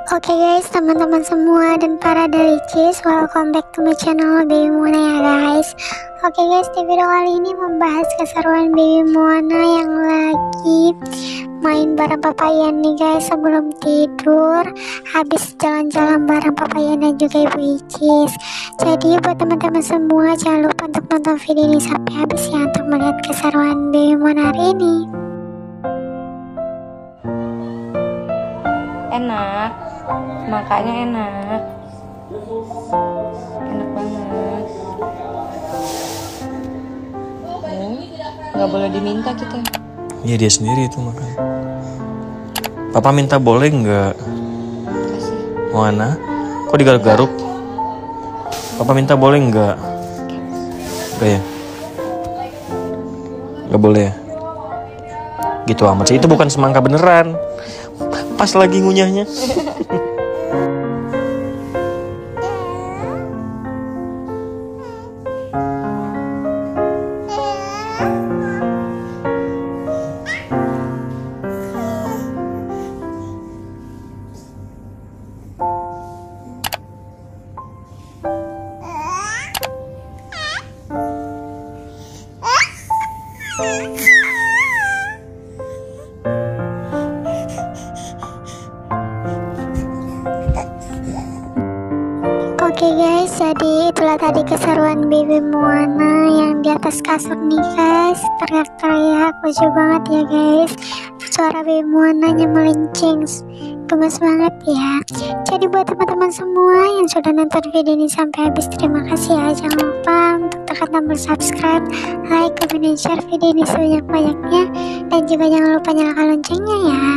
Oke guys, teman-teman semua dan para delicis, welcome back to my channel Baby Moana ya guys. Oke guys, di video kali ini membahas keseruan Baby Moana yang lagi main bareng Papayan nih guys sebelum tidur, habis jalan-jalan bareng Papayan dan juga Ibu Icis. Jadi buat teman-teman semua jangan lupa untuk nonton video ini sampai habis ya untuk melihat keseruan Baby Moana hari ini. Enak, makanya enak banget. Nggak boleh diminta kita. Iya, dia sendiri itu makan. Papa minta boleh nggak? Kasih. Moana, kok digaruk-garuk? Papa minta boleh nggak? Nggak ya? Nggak boleh ya? Gitu amat sih, itu bukan semangka beneran. Pas lagi ngunyahnya. Oke guys, jadi itulah tadi keseruan Baby Moana yang di atas kasur nih guys, teriak-teriak, lucu banget ya guys. Suara Baby Moananya melenceng, gemes banget ya. Jadi buat teman-teman semua yang sudah nonton video ini sampai habis, terima kasih ya. Jangan lupa untuk tekan tombol subscribe, like, comment, dan share video ini sebanyak-banyaknya. Dan juga jangan lupa nyalakan loncengnya ya.